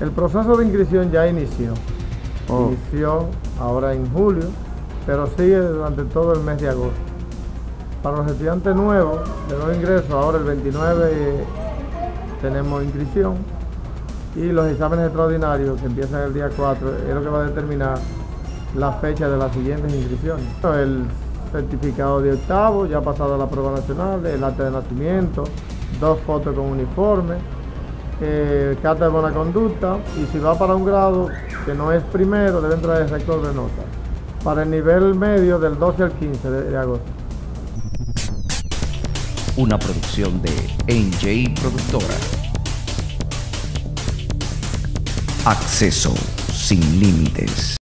El proceso de inscripción ya inició. Oh. Inició ahora en julio, pero sigue durante todo el mes de agosto. Para los estudiantes nuevos, de nuevo ingreso, ahora el 29 tenemos inscripción y los exámenes extraordinarios que empiezan el día 4 es lo que va a determinar la fecha de las siguientes inscripciones. El certificado de octavo, ya ha pasado a la prueba nacional, el acta de nacimiento, 2 fotos con uniforme, carta de buena conducta, y si va para un grado que no es primero, debe entrar el rector de nota. Para el nivel medio, del 12 al 15 de agosto. Una producción de NJ Productora. Acceso sin límites.